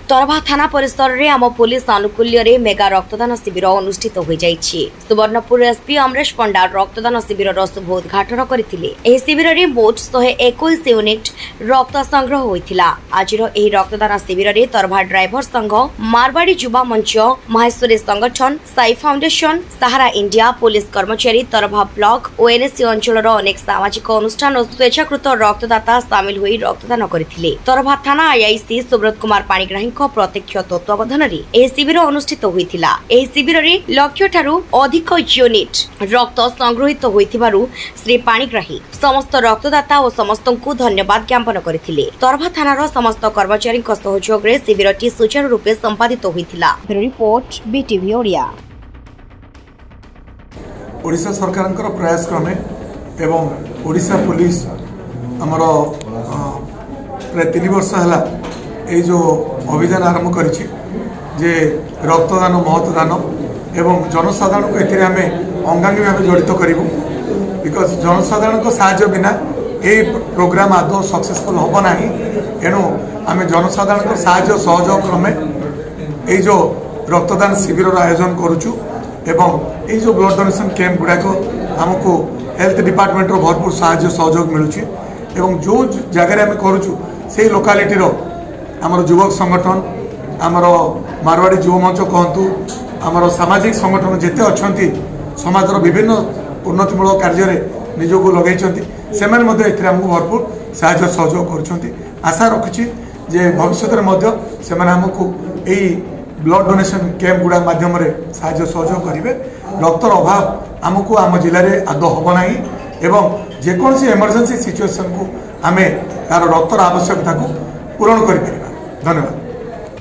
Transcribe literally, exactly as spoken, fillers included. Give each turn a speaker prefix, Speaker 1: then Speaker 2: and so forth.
Speaker 1: तर्भा थाना परिसर रे आम पुलिस आनुकूल्य रे मेगा रक्तदान शिविर अनुष्ठित हो जाइछि। सुवर्णपुर एसपी अमरेश पंडा रक्तदान शिविर शुभ उद्घाटन करथिले। एही शिविर रे मोट एक सौ इक्कीस यूनिट रक्त संग्रह होइथिला। आजिर एही रक्तदान शिविर रे तर्भा ड्राइवर संघ, मारवाड़ी युवा मंच, माहेश्वरी संगठन, Sai foundation, Sahara India, police कर्मचारी, तर्भा ब्लॉक और एनएससी अंचल अनेक सामाजिक अनुष्ठान और स्वेच्छाकृत रक्तदाता सामिल होई रक्तदान करथिले। तर्भा थाना आईआईसी सुब्रत कुमार पाणिग्राही प्रत्यक्ष तत्वावधान शिविर अनुष्ठित होइथिला। एही शिविर रे लक्ष्य ठारू अधिक यूनिट रक्त संग्रहित होइथिबारु श्री पाणिग्राही समस्त रक्तदाता और समस्त को धन्यवाद ज्ञापन करथिले। तर्भा थानार समस्त कर्मचारी सहयोग रे शिविरटी सुचारू रूपे संपादित होइथिला। Report BTV Odia.
Speaker 2: ओडिशा सरकारक प्रयास क्रमे एवं ओडिशा पुलिस हमर प्राय तीन वर्ष है ये जो अभियान आरंभ करिछि जे रक्तदान महत्दान एवं जनसाधारण को एथिरे आमे अंगांगी भाव जड़ित करिवु। बिकज जनसाधारण को साहाय्य बिना ए प्रोग्राम आदौ सक्सेसफुल होब नाही। एणु आमे जनसाधारण को साहाय्य सहयोग क्रमे ए जो रक्तदान शिविर आयोजन करूछु एवं ए जो ब्लड डोनेशन कैंप गुड़ाक आमको हेल्थ डिपार्टमेंट रो भरपूर साहाय्य सहयोग मिलुछि एवं जो जगह आमे करूछु से लोकालिटी रो आमर युवक संगठन, आमर मारवाड़ी युव मंच कहतु, आमर सामाजिक संगठन जिते अच्छा समाज विभिन्न उन्नतिमूलक कार्य निजक लगे से भरपूर साहाय्य सहयोग कर आशा रखुची जे भविष्य में आमको यही ब्लड डोनेशन कैंप गुड़ा माध्यम साहाय्य सहयोग करेंगे। रक्तर अभाव आमको आम जिले में आदौ हम ना एवं जेकोसी इमरजेंसी सिचुएशन को आमे तार रक्तर आवश्यकता को पूरण कर। धन्यवाद।